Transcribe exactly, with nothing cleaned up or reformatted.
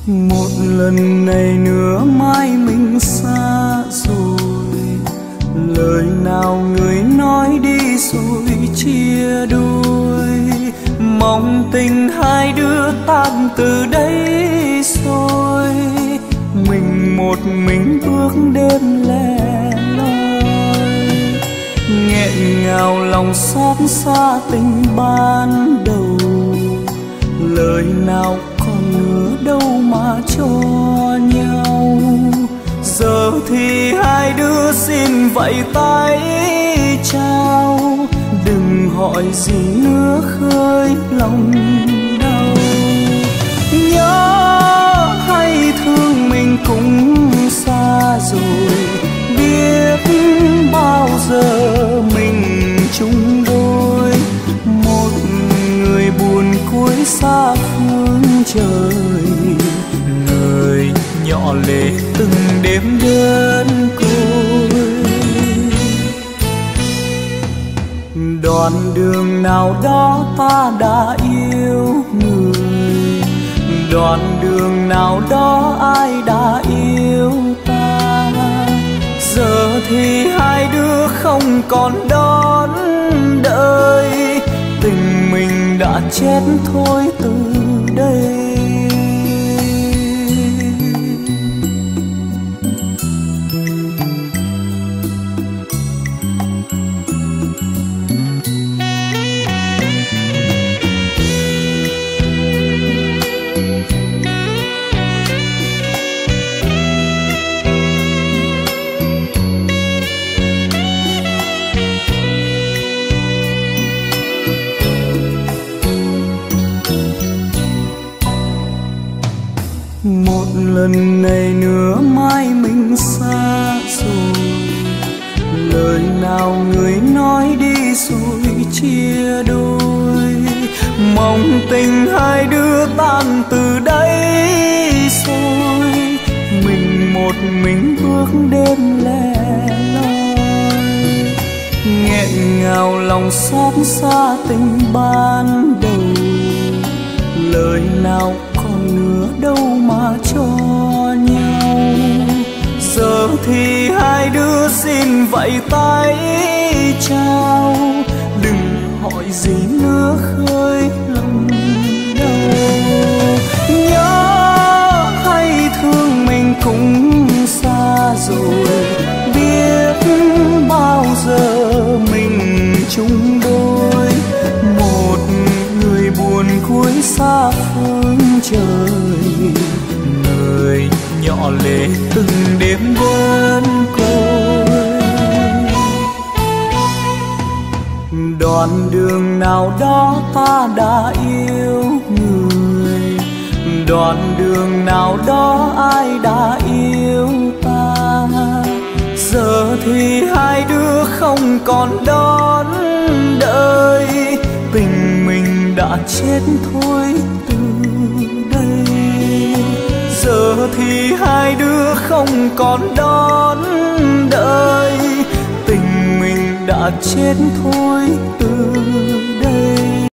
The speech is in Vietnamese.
Một lần này nữa mai mình xa rồi, lời nào người nói đi rồi chia đôi. Mong tình hai đứa tan từ đây rồi, mình một mình bước đêm lẻ loi. Nghẹn ngào lòng xót xa tình ban đầu, lời nào còn nữa đâu mà cho nhau. Giờ thì hai đứa xin vẫy tay chào, đừng hỏi gì nữa khơi lòng đau. Nhớ hay thương mình cũng xa rồi, biết bao giờ mình chung đôi. Một người buồn cuối xa phương trời, người nhỏ lệ từng đêm đơn côi. Đoạn đường nào đó ta đã yêu người, đoạn đường nào đó ai đã yêu ta. Giờ thì hai đứa không còn đón đợi, tình mình đã chết thôi từ đây. Một lần này nữa mai mình xa rồi, lời nào người nói đi rồi chia đôi. Mong tình hai đứa tan từ đây rồi, mình một mình bước đêm lẻ loi. Nghẹn ngào lòng xót xa tình ban đầu, lời nào nữa đâu mà cho nhau. Giờ thì hai đứa xin vẫy tay chào, đừng hỏi gì nữa khơi lòng đau. Nhớ hay thương mình cũng xa rồi, biết bao giờ mình chung đôi. Một người buồn cuối xa phương trời, người nhỏ lệ từng đêm đơn côi. Đoạn đường nào đó ta đã yêu người, đoạn đường nào đó ai đã yêu ta. Giờ thì hai đứa không còn đón đợi, tình mình đã chết thôi từ đây. Giờ thì hai đứa không còn đón đợi, tình mình đã chết thôi từ